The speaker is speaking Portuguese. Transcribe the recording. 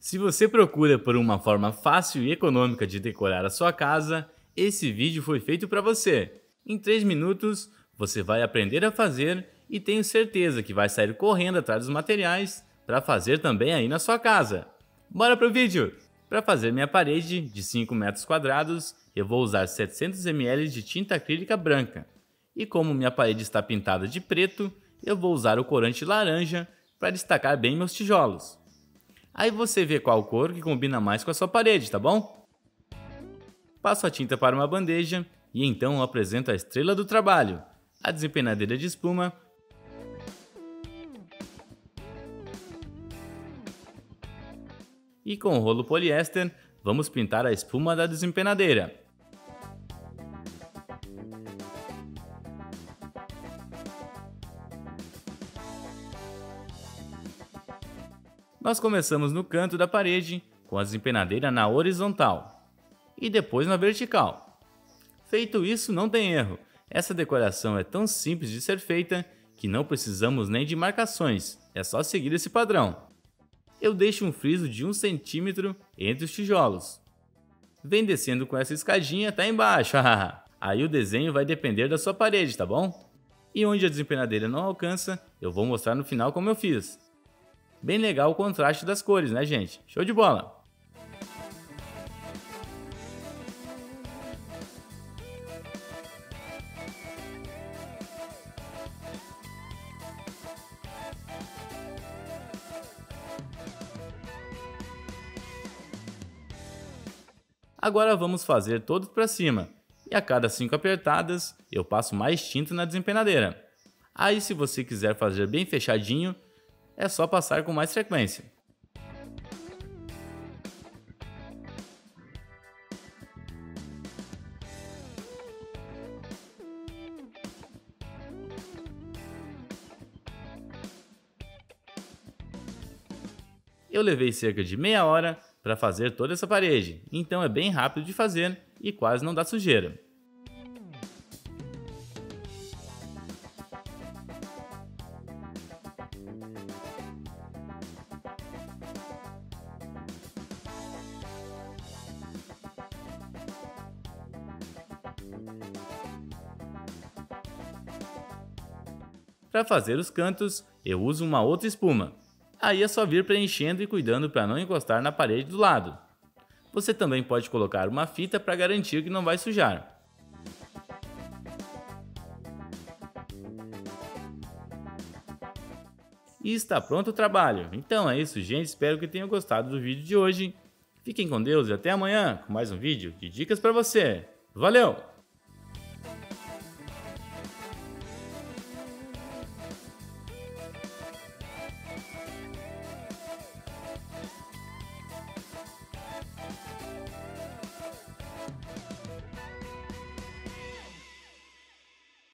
Se você procura por uma forma fácil e econômica de decorar a sua casa, esse vídeo foi feito para você. Em 3 minutos, você vai aprender a fazer e tenho certeza que vai sair correndo atrás dos materiais para fazer também aí na sua casa. Bora pro vídeo! Para fazer minha parede de 5 metros quadrados, eu vou usar 700 ml de tinta acrílica branca. E como minha parede está pintada de preto, eu vou usar o corante laranja para destacar bem meus tijolos. Aí você vê qual cor que combina mais com a sua parede, tá bom? Passo a tinta para uma bandeja e então eu apresento a estrela do trabalho, a desempenadeira de espuma. E com o rolo poliéster, vamos pintar a espuma da desempenadeira. Nós começamos no canto da parede, com a desempenadeira na horizontal, e depois na vertical. Feito isso, não tem erro. Essa decoração é tão simples de ser feita que não precisamos nem de marcações, é só seguir esse padrão. Eu deixo um friso de 1 centímetro entre os tijolos. Vem descendo com essa escadinha até embaixo, aí o desenho vai depender da sua parede, tá bom? E onde a desempenadeira não alcança, eu vou mostrar no final como eu fiz. Bem legal o contraste das cores, né, gente? Show de bola! Agora vamos fazer todos para cima. E a cada 5 apertadas, eu passo mais tinta na desempenadeira. Aí se você quiser fazer bem fechadinho, é só passar com mais frequência. Eu levei cerca de meia hora para fazer toda essa parede, então é bem rápido de fazer e quase não dá sujeira. Para fazer os cantos, eu uso uma outra espuma. Aí é só vir preenchendo e cuidando para não encostar na parede do lado. Você também pode colocar uma fita para garantir que não vai sujar. E está pronto o trabalho. Então é isso, gente. Espero que tenham gostado do vídeo de hoje. Fiquem com Deus e até amanhã com mais um vídeo de dicas para você. Valeu!